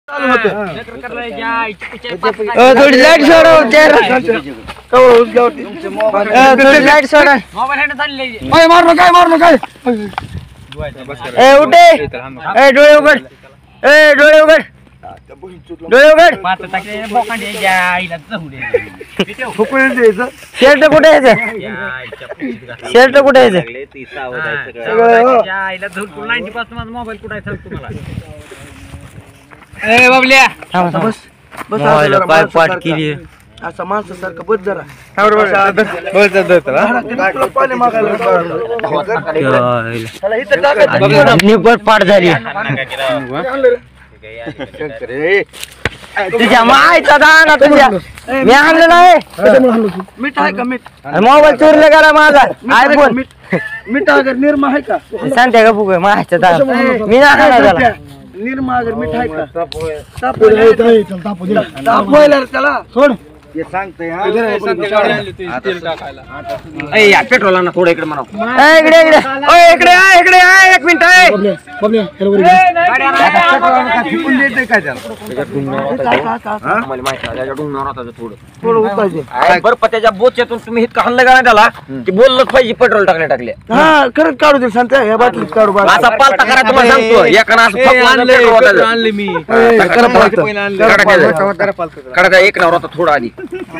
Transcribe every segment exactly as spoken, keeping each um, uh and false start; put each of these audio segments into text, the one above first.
थोडी लाईट सोडा थोडी लाईट सोडा मारलो काय मारलो काय ए उठे ए डोळे उघड ए डोळे उघड डोळे उघड शर्ट कुठे यायचं शर्ट कुठे यायचं मोबाईल कुठे ए बाबल्या बस बस पाय पाठ केली असं माणसासारखं बस जरा निपट पाठ झाली तुझ्या मायचा दाना तुझ्या मी आणलं नाही मीठ आहे का मीठ मोबाईल चोरले करा माझा आयफोन मीठ अगर निर्मा आहे का सांगते का फुग मायचा दाना मी नाही त्याला निर्मा अगर मीठ आहे का तापवायला त्याला सोड ये सांगते पेट्रोल ना थोडं इकडे म्हणा इकडे इकडे इकडे इकडे एक मिनिट बरं त्याच्या बोच्यातून तुम्ही इतकं हल्लं का त्याला की बोललंच पाहिजे पेट्रोल टाकले टाकले हा खरंच काढू दे सांगते या बाटलीत काढू असा पालता करा तुम्हाला सांगतो एकानं आणले मी काढा एक नवरा होता थोडा आधी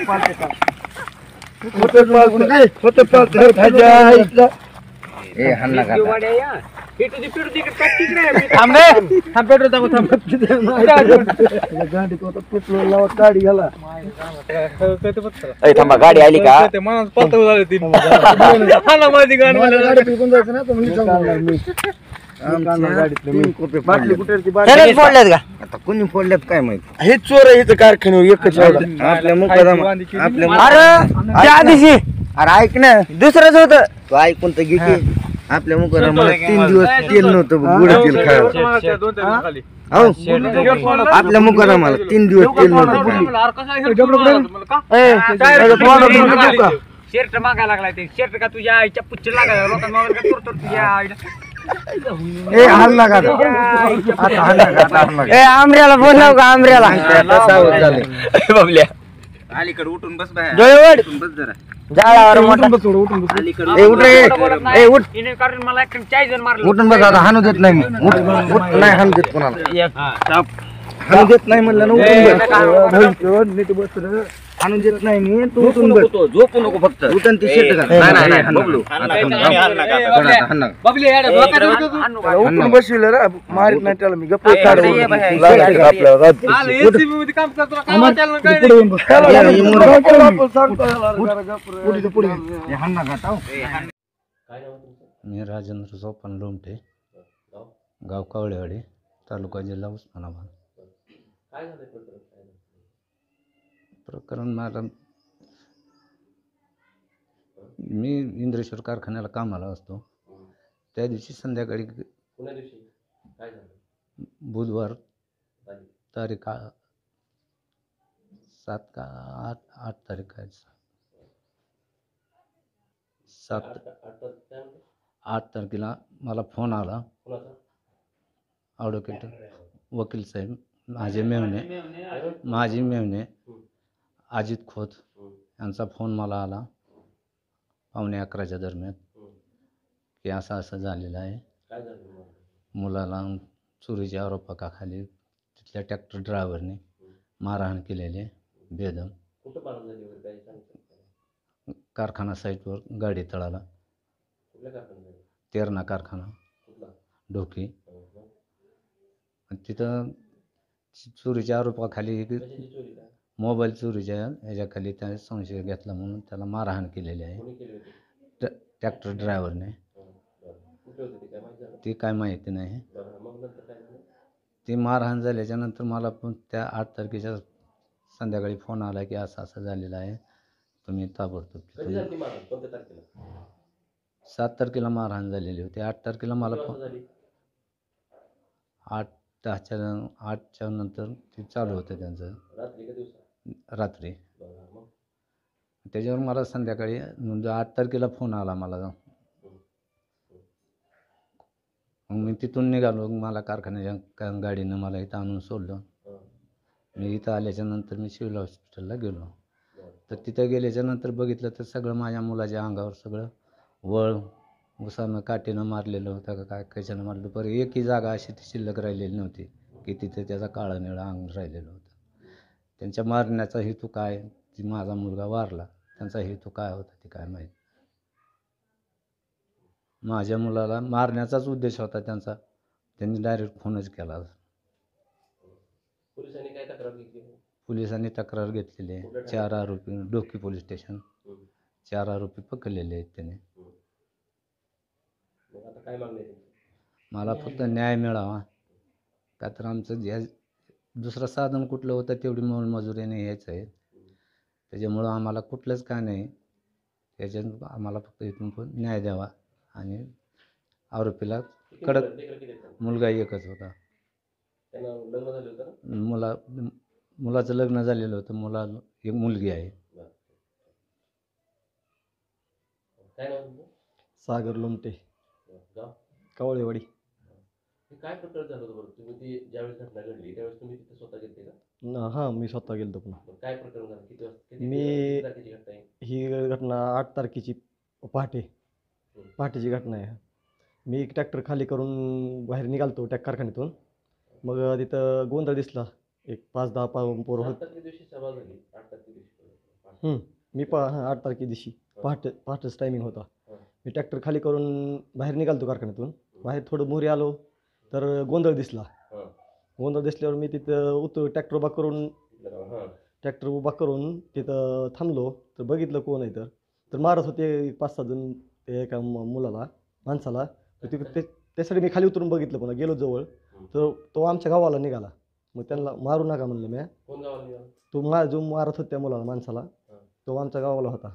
थांबा गाडी आली का कोणी फोडल्यात काय माहिती हे चोर आहे कारखान्यावर एकच आपल्या मुकादम आपल्या दिवशी अरे ऐक ना दुसरंच होत तू ऐकून तर घे आपल्या मुकादमाला तीन दिवस तेल नव्हतं गुड तेल खायला आपल्या मुकादमाला तीन दिवस तेल नव्हतं शर्ट मागायला लागलाय ते शर्ट का तुझ्या आईच्या पुच्छ लागायला लोकांना तुझ्या आईला ए हल्ला का ए आमऱ्याला बोलाव का आमऱ्याला बाबल्या अलीकडे उठून बस बाहेर डोळे उठ बस जरा जाळावर मोठा उठून बस अलीकडे ए उठ रे ए उठ इने कारण मला एक चायजन मारलं उठून बस आता हाणू देत नाही मी उठ उठ नाही हाणू देत कोणाला हाणू देत नाही म्हणलं ना उठून बस नीट बस रे हाणू देत नाही मी तू उठून बस झोपू नको फक्त उठून ती शर्ट घाल नाही नाही बबलू बबली याडे उठून बसविलं रे मारित नाही त्याला मी गप्प काढ आपल्या आले एसीबी मध्ये काम करतो काम त्याला काय पुढे पुढे हे हाणना घाटाव काय नाव तुमचं मी राजेंद्र सोपान लोमटे गाव कावळेवाडी तालुका जिल्हा उस्मानाबाद काय झालं प्रकरण मला मी इंद्रेश्वर कारखान्याला कामाला असतो त्या दिवशी संध्याकाळी बुधवार तारीख सात का आठ आठ तारीख आहे सात आठ तारखेला मला फोन आला ॲडव्होकेट वकील साहेब माझे मेवणे माझी मेवणे अजित खोत यांचा फोन मला आला पावणे अकराच्या दरम्यान की असं असं झालेलं आहे मुलाला चोरीच्या आरोपाखाली तिथल्या ट्रॅक्टर ड्रायव्हरने मारहाण केलेली बेदम कारखाना साईटवर गाडी तळाला तेरणा कारखाना डोकी तिथं चोरीच्या आरोपाखाली मोबाईल चोरीच्या ह्याच्याखाली त्याने संशय घेतला म्हणून त्याला मारहाण केलेली आहे ट्रॅक्टर ड्रायव्हरने ती काय माहिती नाही ती मारहाण झाल्याच्या नंतर मला पण त्या आठ तारखेच्या संध्याकाळी फोन आला की असं असं झालेलं आहे तुम्ही ताबडतोब सात तारखेला मारहाण झालेली होती आठ तारखेला मला फोन आठ दहाच्या आठच्या नंतर ते चालू होतं त्यांचं रात्री त्याच्यावर मला संध्याकाळी म्हणजे आठ तारखेला फोन आला मला मग मी तिथून निघालो मला कारखान्याच्या गाडीनं मला इथं आणून सोडलं मी इथं आल्याच्या नंतर मी सिव्हिल हॉस्पिटलला गेलो. तर तिथं गेल्याच्या नंतर बघितलं तर सगळं माझ्या मुलाच्या अंगावर सगळं वळ, उसानं काठीनं मारलेलं होतं का काय कशानं मारलं, बरं एकही जागा अशी ती शिल्लक राहिलेली नव्हती की तिथे त्याचा काळं निळं अंग राहिलेलं होतं. त्यांच्या मारण्याचा हेतू काय, ती माझा मुलगा वारला त्यांचा हेतू काय होता ते काय माहीत. माझ्या मुलाला मारण्याचाच उद्देश होता त्यांचा, त्यांनी डायरेक्ट खूनच केला. पोलिसांनी काय तक्रार घेतली? पोलिसांनी तक्रार घेतलेली आहे. चार आरोपी, डोकी पोलीस स्टेशन, चार आरोपी पकडलेले आहेत त्याने. मग आता काय मागणी आहे? मला फक्त न्याय मिळावा. का तर आमचं जे दुसरं साधन कुठलं होतं तेवढी मोलमजुरीने यायचं आहे, त्याच्यामुळं आम्हाला कुठलंच काय नाही. त्याच्यात आम्हाला फक्त इथून पण न्याय द्यावा आणि आरोपीला कडक. मुलगा एकच होता. त्यांना लग्न झालं होतं? मुला मुलाचं लग्न झालेलं होतं. मुलाला एक मुलगी आहे. काय नाव तुमचं? सागर लोमटे, गाव? कवळेवाडी. काय प्रकार झालं होतं बरं? तुम्ही ती ज्यावेळेस घटना घडली त्यावेळेस तुम्ही तिथे स्वतः गेलते का? न हां मी स्वतः गेलो पुन्हा. काय प्रकरण झालं? किती वाजता किती मी तारखेची घटना आहे? ही घटना आठ तारखेची पहाटे पहाटेची घटना आहे. मी एक ट्रॅक्टर खाली करून बाहेर निघालतो टॅक कारखान्यातून. मग तिथं गोंधळ दिसला. एक पाच दहा पा पोरं होत. आठ तारखे दिवशी सभा झाली. आठ तारखे दिवशी मी पा हां आठ तारखे दिवशी पहाटे पहाटेच टायमिंग होता. मी ट्रॅक्टर खाली करून बाहेर निघालतो कारखान्यातून. बाहेर थोडं मोरी आलो तर गोंधळ दिसला. गोंधळ दिसल्यावर मी तिथं उत ट्रॅक्टर उभा करून ट्रॅक्टर उभा करून तिथं थांबलो. तर बघितलं कोण आहे तर तर मारत होते पाच सहा जण ते एका मुलाला माणसाला. तर ते त्यासाठी मी खाली उतरून बघितलं. पुन्हा गेलो जवळ तर तो आमच्या गावाला निघाला. मग त्यांना मारू नका म्हणलं मी. कोण गावाला निघाला? तो मा जो मारत होता त्या मुलाला माणसाला तो आमच्या गावाला होता.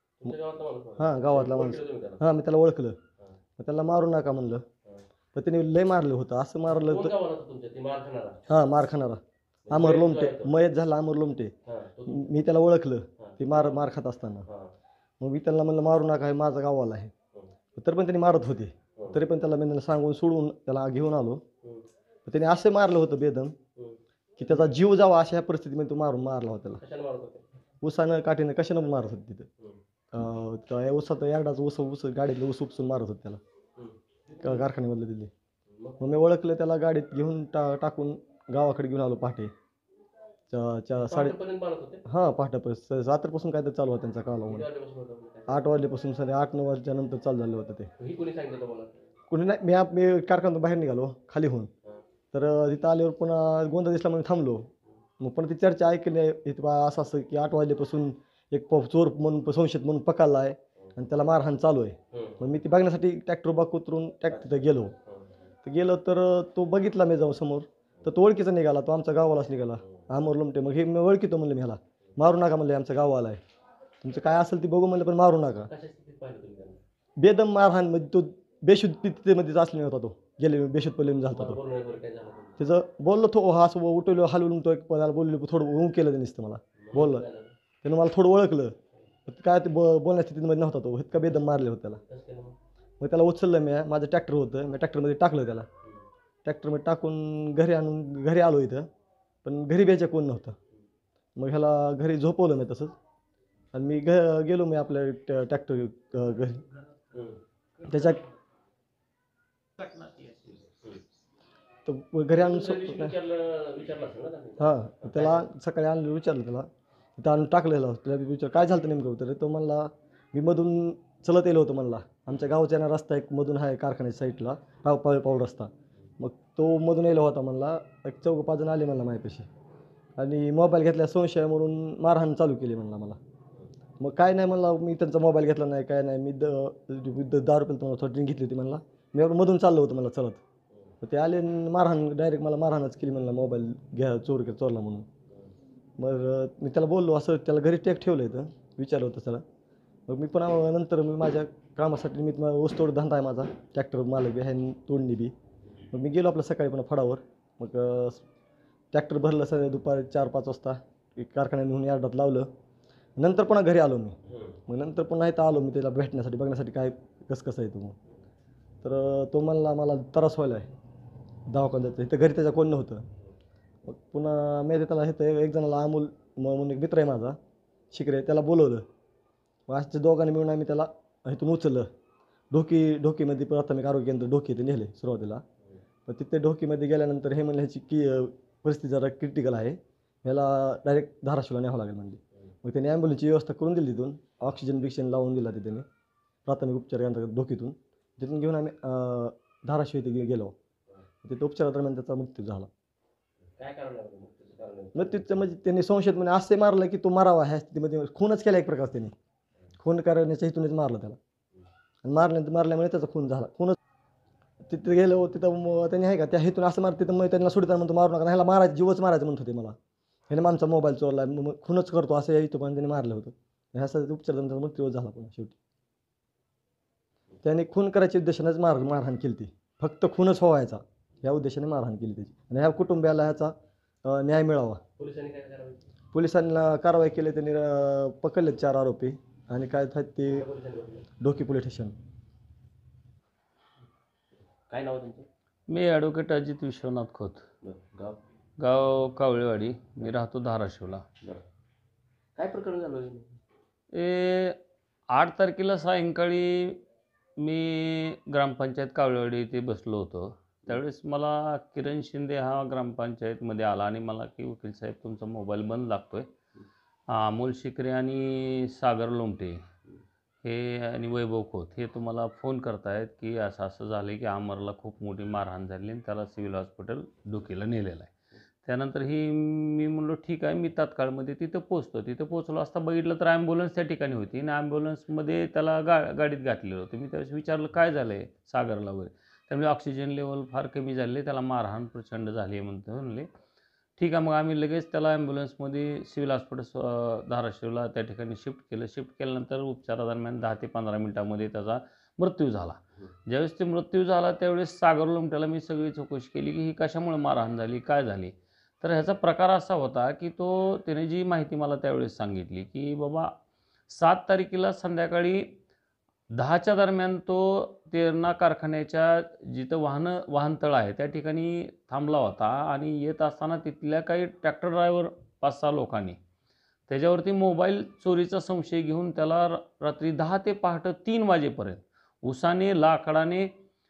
हां गावातला माणूस. हां मी त्याला ओळखलं. मग त्याला मारू नका म्हणलं. पण त्याने लय मारलं होतं. असं मारलं होतं. हां मार खाणारा अमर लोमटे, मयत झाला अमर लोमटे. मी त्याला ओळखलं ते मार मार खात असताना. मग मी त्याला म्हणलं मारू नका, हे माझा गावाला आहे. तर पण त्यांनी मारत होते. तरी पण त्याला मी सांगून सोडून त्याला घेऊन आलो. त्याने असं मारलं होतं बेदम की त्याचा जीव जावा अशा ह्या परिस्थितीमध्ये तो मारून मारला होता त्याला. उसानं काठीनं कशानं मारत होते तिथं. त्या उसात एकदाच ऊस ऊस गाडीतलं ऊस उपसून मारत होते त्याला कारखान्यामधलं दिले. मग मी ओळखलं त्याला गाडीत घेऊन टा टाकून गावाकडे घेऊन आलो पहाटे च्या साडे हां पहाटेपर्यंत रात्रपासून काय तर चालू होतं त्यांचा कालावधी. आठ वाजल्यापासून साडे आठ नऊ वाजच्या नंतर चालू झालं होतं ते. कोणी नाही. मी आप मी कारखान्यातून बाहेर निघालो खाली होऊन. तर तिथं आल्यावर पुन्हा गोंधळ दिसला म्हणून थांबलो. मग पण ती चर्चा ऐकली इथं असं असं की आठ वाजल्यापासून एक प चोर म्हणून संशयित म्हणून पकडला आहे आणि त्याला मारहाण चालू आहे. मग मी ती बघण्यासाठी ट्रॅक्टर बाक उतरून ट्रॅक्टर तिथं गेलो. तर गेलो तर तो बघितला मी जाऊन समोर. तर तो ओळखीचा निघाला. तो आमच्या गावालाच निघाला अमर लोमटे. मग हे मी ओळखीतो म्हणलं मी ह्याला. मारू नका म्हणलं, आमच्या गावाला आहे. तुमचं काय असेल ते बघू म्हणलं पण मारू नका. बेदम मारहाण म्हणजे तो बेशुद्धतेमध्येच असले होता. तो गेले बेशुद्ध पडले झाला तो. त्याचं बोललो तो हा असं उठवलं हलवून तो एक पदाला बोललो थोडं ऊन केलं त्यांनी मला बोललं. त्यानं मला थोडं ओळखलं. काय ते ब बोलण्या स्थितीमध्ये नव्हता तो. इतका बेदम मारले होते त्याला. मग त्याला उचललं मी. माझं ट्रॅक्टर होतं. मी ट्रॅक्टरमध्ये टाकलं त्याला. ट्रॅक्टरमध्ये टाकून घरी आणून घरी आलो इथं. पण घरी द्यायचं कोण नव्हतं. मग ह्याला घरी झोपवलं मी तसंच. आणि मी घ गेलो मी आपल्या ट्रॅक्टर घरी त्याच्या तर घरी आणून हां त्याला सकाळी आणलं विचारलं त्याला तिथं आणून टाकलेलं. त्याला विचार काय झालं नेमकं. तर तो म्हणला मी मधून चलत येलो होतो म्हणला. आमच्या गावच्या ना रस्ता एक मधून आहे कारखान्याच्या साईडला पाव पाव पाव रस्ता. मग तो मधून येलो होता म्हणला. एक चौघ पाच जण आले म्हणला माझ्यापाशी आणि मोबाईल घेतल्या संशय म्हणून मारहाण चालू केली म्हणला मला. मग काय नाही म्हणला मी त्यांचा मोबाईल घेतला नाही काय नाही. मी द दहा रुपये तुम्हाला थोडी ड्रिंक घेतली होती म्हणला. मी मधून चाललो होतं मला चलत. तर ते आले मारहाण डायरेक्ट मला मारहाणच केली म्हणला मोबाईल घ्या चोर चोरला म्हणून. मग मी त्याला बोललो असं त्याला घरी टेक ठेवलं इथं विचारलं होतं त्याला. मग मी पण नंतर मी माझ्या कामासाठी मी ऊसतोड धंदा आहे माझा. ट्रॅक्टर मालक बी आहे तोडणी बी. मग मी गेलो आपल्या सकाळी पुन्हा फडावर. मग ट्रॅक्टर भरलं सगळं दुपारी चार पाच वाजता कारखान्यात नेऊन यार्डात लावलं. नंतर पुन्हा घरी आलो मी. मग नंतर पुन्हा इथं आलो मी त्याला भेटण्यासाठी बघण्यासाठी काय कसं कसं आहे तो. मग तर तो म्हणला मला त्रास व्हायला आहे दवाखान्यात. इथं घरी त्याच्या कोण नव्हतं. मग पुन्हा मी त्याला हे एक जणाला अमोल म- म्हणून एक मित्र आहे माझा शिकरे, त्याला बोलवलं. मग असं दोघांनी मिळून आम्ही त्याला इथून उचललं. ढोकी ढोकीमध्ये प्राथमिक आरोग्य केंद्र ढोकी ते नेले सुरुवातीला. पण तिथे ढोकीमध्ये गेल्यानंतर हे म्हणले ह्याची की परिस्थिती जरा क्रिटिकल आहे, ह्याला डायरेक्ट धाराशिवला न्यावं लागेल म्हणले. मग त्यांनी ॲम्ब्युलन्सची व्यवस्था करून दिली. तिथून ऑक्सिजन बिक्सिजन लावून दिला तिथे प्राथमिक उपचार केंद्रात ढोकीतून. तिथून घेऊन आम्ही अं, धाराशिव इथे गे- गेलो. तिथे उपचारादरम्यान त्याचा मृत्यू झाला. काय कारण आहे मृत्यूचं कारण आहे? मृत्यूचं म्हणजे त्यांनी संशयित म्हणजे असे मारलं की तो मारावा ह्या स्थितीमध्ये खूनच केला एक प्रकार त्याने. खून करण्याच्या हेतूनच मारलं त्याला आणि मारल्यानंतर मारल्यामुळे त्याचा खून झाला. खूनच तिथे गेलो तिथं मग त्यांनी आहे का त्या हेतून असं मारत तिथं मग त्यांना सोडताना म्हणतो मारू नका, ह्याला मारायचं जीवच मारायचं म्हणत होते मला, ह्याने आमचा मोबाईल चोरला मग खूनच करतो असं यायचं पण त्यांनी मारलं होतं. ह्या सगळं उपचार त्यांचा मृत्यू झाला पण शेवटी. त्यांनी खून करायच्या उद्देशानेच मार मारहाण केली ती, फक्त खूनच व्हायचा या उद्देशाने मारहाण केली त्याची आणि ह्या कुटुंबियाला ह्याचा अं, न्याय मिळावा. पोलिसांनी काय करावं? पोलिसांना कारवाई केली, त्यांनी अं, पकडले चार आरोपी आणि काय आहेत ते पोलिसांनी बघितलं. Dhoki police station. काय नाव आहे तुमचं? मी ॲडव्होकेट अजित विश्वनाथ खोत, बरं. गाव? गाव कावळेवाडी. मी राहतो धाराशिवला. बरं. काय प्रकरण झालं हे? ए आठ तारखेला सायंकाळी मी ग्रामपंचायत कावळेवाडी इथे बसलो होतो. त्यावेळेस मला किरण शिंदे हा ग्रामपंचायतमध्ये आला आणि मला की वकील साहेब तुमचा मोबाईल बंद लागतोय. अमोल शिकरे आणि सागर लोमटे हे आणि वैभव खोत हे तुम्हाला फोन करतायत की असं असं झालं की अमरला खूप मोठी मारहाण झाली आणि त्याला सिव्हिल हॉस्पिटल ढोकीला नेलेलं आहे. त्यानंतर ही मी म्हणलो ठीक आहे, मी तात्काळमध्ये तिथं पोचतो. तिथं पोचलो असता बघितलं तर ॲम्ब्युलन्स त्या ठिकाणी होती आणि ॲम्ब्युलन्समध्ये त्याला गा गाडीत घातलेलं होतं. मी त्यावेळेस विचारलं काय झालं आहे सागरला वगैरे. त्यामुळे ऑक्सिजन लेवल फार कमी झाले, त्याला मारहाण प्रचंड झाली आहे म्हणतो म्हणले. ठीक आहे, मग आम्ही लगेच त्याला ॲम्ब्युलन्समध्ये सिव्हिल हॉस्पिटल धाराशिवला त्या ठिकाणी शिफ्ट केलं. शिफ्ट केल्यानंतर उपचारादरम्यान दहा ते पंधरा मिनटामध्ये त्याचा मृत्यू झाला. ज्यावेळेस ते मृत्यू झाला त्यावेळेस सागर लोमट्याला मी सगळी चौकशी केली की ही कशामुळे मारहाण झाली, काय झाली. तर ह्याचा प्रकार असा होता की तो त्याने जी माहिती मला त्यावेळेस सांगितली की बाबा सात तारखेला संध्याकाळी दहाच्या दरम्यान तो तेरणा कारखान्याच्या जिथं वाहनं वाहनतळ आहे त्या ठिकाणी थांबला होता आणि येत असताना तिथल्या काही ट्रॅक्टर ड्रायव्हर पाच सहा लोकांनी त्याच्यावरती मोबाईल चोरीचा संशय घेऊन त्याला रात्री दहा ते पहाटे तीन वाजेपर्यंत उसाने लाकडाने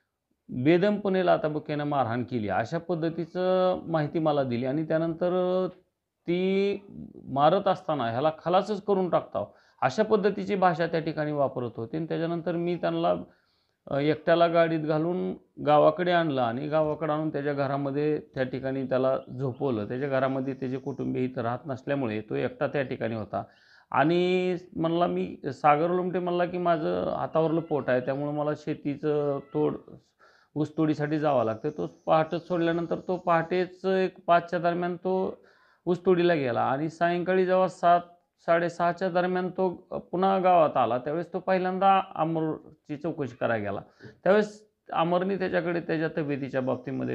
बेदमपणे लाथाबुक्यानं मारहाण केली अशा पद्धतीचं माहिती मला दिली. आणि त्यानंतर ती मारत असताना ह्याला खलासच करून टाकताव अशा पद्धतीची भाषा त्या ठिकाणी वापरत होते. आणि त्याच्यानंतर मी त्यांना एकट्याला गाडीत घालून गावाकडे आणलं आणि गावाकडे आणून त्याच्या घरामध्ये त्या ठिकाणी त्याला झोपवलं. त्याच्या घरामध्ये त्याचे कुटुंबीय इथं राहत नसल्यामुळे तो एकटा त्या ठिकाणी होता. आणि म्हणला मी सागर लोमटे म्हणला की माझं हातावरलं पोट आहे त्यामुळं मला शेतीचं तोड ऊसतोडीसाठी जावं लागतं. तो पहाटेच सोडल्यानंतर तो पहाटेच एक पाचच्या दरम्यान तो ऊसतोडीला गेला आणि सायंकाळी जेव्हा सात साडेसहाच्या दरम्यान तो पुन्हा गावात आला त्यावेळेस तो पहिल्यांदा अमरची चौकशी करायला गेला. त्यावेळेस अमरने त्याच्याकडे त्याच्या तब्येतीच्या बाबतीमध्ये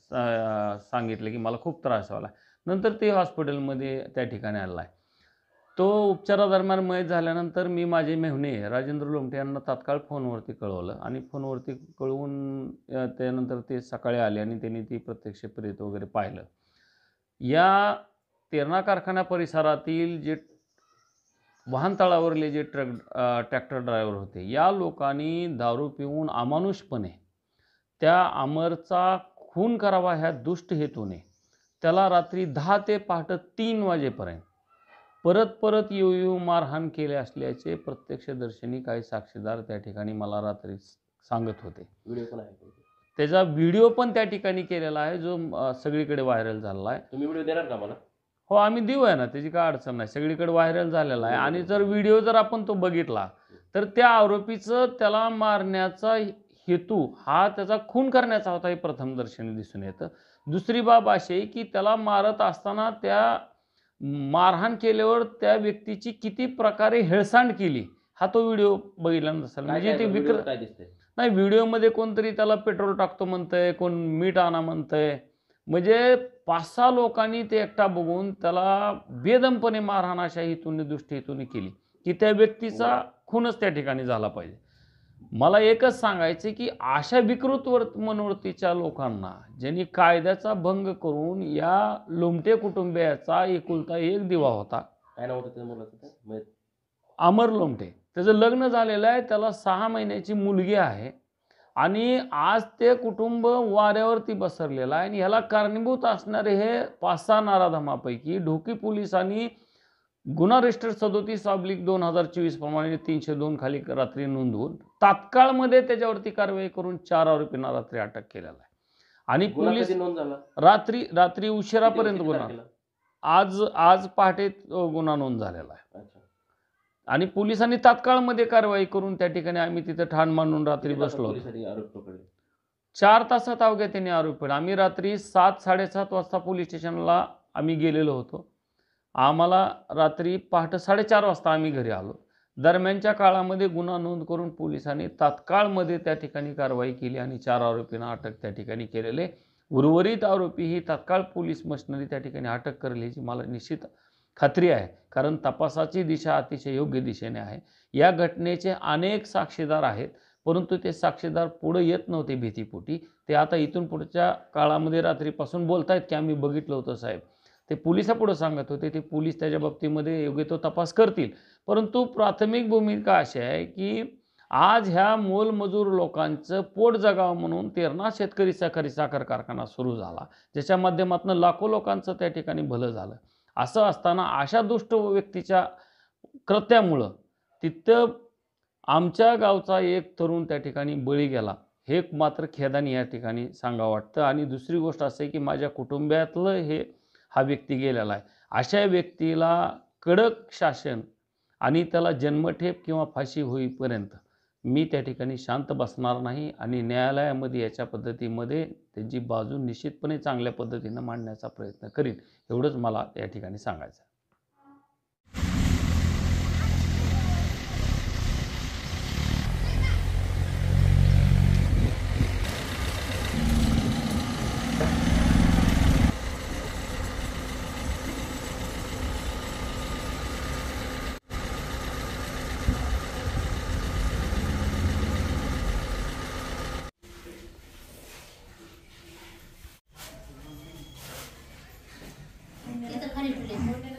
सांगितलं की मला खूप त्रास व्हायला. नंतर ते हॉस्पिटलमध्ये त्या ठिकाणी आला आहे. तो उपचारादरम्यान मयत झाल्यानंतर मी माझे मेहुणे राजेंद्र लोमटे यांना तात्काळ फोनवरती कळवलं आणि फोनवरती कळवून त्यानंतर ते सकाळी आले आणि त्यांनी ती प्रत्यक्ष प्रेत वगैरे पाहिलं. या तेरणा कारखाना परिसरातील जे वाहनतळावरले जे ट्रक ट्रॅक्टर ड्रायव्हर होते या लोकांनी दारू पिऊन अमानुषपणे त्या अमरचा खून करावा ह्या दुष्ट हेतूने त्याला रात्री दहा ते पहाटे तीन वाजेपर्यंत परत परत येऊ येऊ मारहाण केले असल्याचे प्रत्यक्षदर्शनी काही साक्षीदार त्या ठिकाणी मला रात्री सांगत होते. व्हिडिओ पण आहे? त्याचा व्हिडिओ पण त्या ठिकाणी केलेला आहे जो सगळीकडे व्हायरल झालेला आहे. तुम्ही व्हिडिओ देणार का मला? हो आम्ही देऊ आहे ना, त्याची काय अडचण नाही. सगळीकडे व्हायरल झालेला आहे आणि जर व्हिडिओ जर आपण तो बघितला तर त्या आरोपीचं त्याला मारण्याचा हेतू हा त्याचा खून करण्याचा होता हे प्रथमदर्शनी दिसून येतं. दुसरी बाब अशी आहे की त्याला मारत असताना त्या मारहाण केल्यावर त्या व्यक्तीची किती प्रकारे हेळसांड केली हा तो व्हिडिओ बघितला नसेल. म्हणजे ते विक्र काय दिसतंय? नाही व्हिडिओमध्ये कोणतरी त्याला पेट्रोल टाकतो म्हणतंय, कोण मीठ आणा म्हणतंय. म्हणजे पाच सहा लोकांनी ते एकटा बघून त्याला बेदमपणे मारहाण अशा हेतूने दुष्ट हेतूने केली की त्या व्यक्तीचा खूनच त्या ठिकाणी झाला पाहिजे. मला एकच सांगायचं की अशा विकृत वर्त मनोवृत्तीच्या लोकांना ज्यांनी कायद्याचा भंग करून या लोमटे कुटुंबियाचा एकुलता एक दिवा होता, काय नाव होतं त्या मुलाचं ते? मयत. अमर लोमटे, त्याचं लग्न झालेलं आहे, त्याला सहा महिन्याची मुलगी आहे आणि आज ते कुटुंब वाऱ्यावरती बसरलेलं आहे आणि ह्याला कारणीभूत असणारे हे पाच सहा नाराधमापैकी ढोकी पोलिसांनी गुन्हा रजिस्टर सदोतीस ऑब्लिक दोन हजार चोवीस प्रमाणे तीनशे दोन खाली रात्री नोंदवून तात्काळमध्ये त्याच्यावरती कारवाई करून चार आरोपींना रात्री अटक केलेला आहे आणि गुन्हा पोलीस कधी नोंद झाला? रात्री रात्री उशिरापर्यंत किती गुन्हा तारखेला? आज आज पहाटे अ, गुन्हा नोंद झालेला आहे अच्छा. आणि पोलिसांनी तात्काळमध्ये कारवाई करून त्या ठिकाणी आम्ही तिथं ठाण मांडून रात्री किती तासात बसलो होतो. पोलिसांनी आरोप पकडले? चार तासात अवघ्या त्यांनी आरोप पडले. आम्ही रात्री सात साडेसात वाजता पोलीस स्टेशनला आम्ही गेलेलो होतो. आम्हाला रात्री पहाटे साडेचार वाजता आम्ही घरी आलो. दरम्यानच्या काळामध्ये गुन्हा नोंद करून पोलिसांनी तात्काळमध्ये त्या ठिकाणी कारवाई केली आणि चार आरोपींना अटक त्या ठिकाणी केलेले. उर्वरित आरोपी ही तात्काळ पोलीस मशिनरी त्या ठिकाणी अटक करेल याची मला निश्चित खात्री आहे, कारण तपासाची दिशा अतिशय योग्य दिशेने आहे. या घटनेचे अनेक साक्षीदार आहेत, परंतु ते साक्षीदार पुढे येत नव्हते भीतीपोटी. ते आता इथून पुढच्या काळामध्ये रात्रीपासून बोलतायत की आम्ही बघितलं होतं साहेब. ते पोलिसापुढे सांगत होते, ते पोलीस त्याच्या बाबतीमध्ये योग्य तो तपास करतील. परंतु प्राथमिक भूमिका अशी आहे की आज ह्या मोलमजूर लोकांचं पोट जगावं म्हणून तेरणा शेतकरी सहकारी साखर कारखाना सुरू झाला, ज्याच्या माध्यमातून लाखो लोकांचं त्या ठिकाणी भलं झालं. असं असताना अशा दुष्ट व्यक्तीच्या कृत्यामुळं तिथं आमच्या गावचा एक तरुण त्या ठिकाणी बळी गेला, हे मात्र खेदाने या ठिकाणी सांगावं वाटतं. आणि दुसरी गोष्ट असं आहे की माझ्या कुटुंबातलं हे हा व्यक्ती गेलेला आहे. अशा व्यक्तीला कडक शासन आणि त्याला जन्मठेप किंवा फाशी होईपर्यंत मी त्या ठिकाणी शांत बसणार नाही आणि न्यायालयामध्ये याच्या पद्धतीमध्ये त्यांची बाजू निश्चितपणे चांगल्या पद्धतीनं मांडण्याचा प्रयत्न करीन, एवढंच मला या ठिकाणी सांगायचं आहे. इथं खाली ठेवले.